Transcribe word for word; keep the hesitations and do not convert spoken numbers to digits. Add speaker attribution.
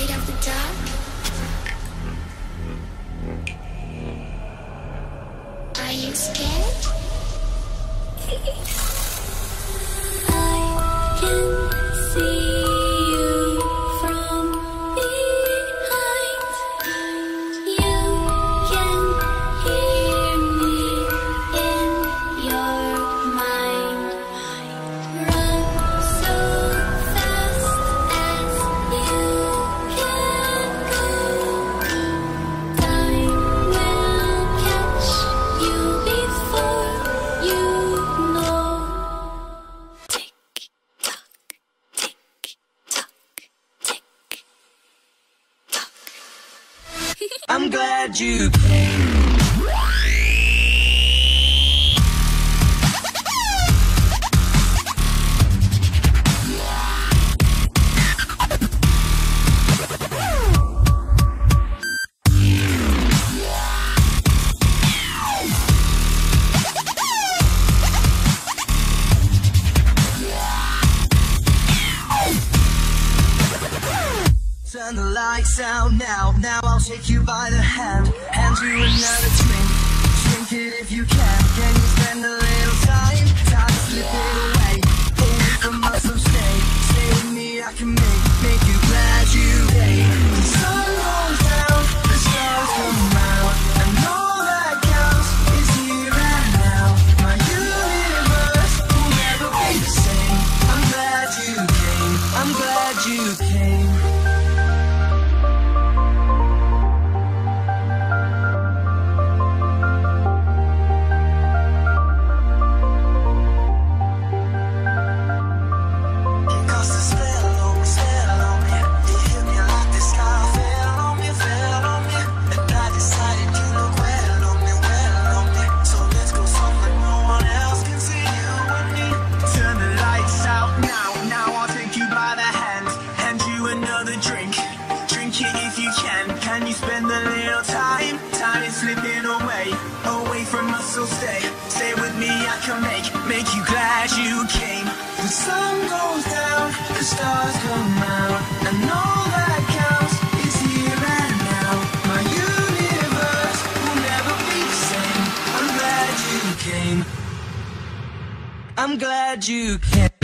Speaker 1: afraid of the dark? Are you scared? I can see you from behind. You can hear me in your mind. Run so fast as you can go. Time will catch you before you know. Tick tock, tick tock, tick tock.
Speaker 2: I'm glad you came. Turn the lights out now, now I'll take you by the hand. Hand you another drink, drink it if you can. Can you spend a little time, time to slip it away, away from us, so stay, stay with me, I can make, make you glad you came. The sun goes down, the stars come out, and all that counts is here and now. My universe will never be the same. I'm glad you came, I'm glad you came. Can you spend a little time? Time is slipping away, away from us, so stay, stay with me, I can make, make you glad you came. The sun goes down, the stars come out, and all that counts is here and now. My universe will never be the same. I'm glad you came. I'm glad you came.